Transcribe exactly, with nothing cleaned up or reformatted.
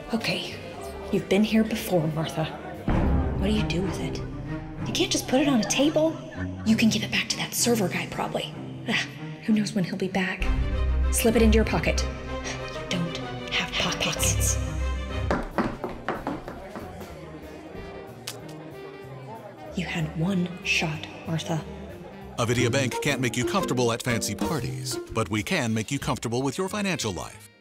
Okay, you've been here before, Martha. What do you do with it? You can't just put it on a table. You can give it back to that server guy, probably. Ugh, who knows when he'll be back? Slip it into your pocket. You don't have pockets. You had one shot, Martha. Avidia Bank can't make you comfortable at fancy parties, but we can make you comfortable with your financial life.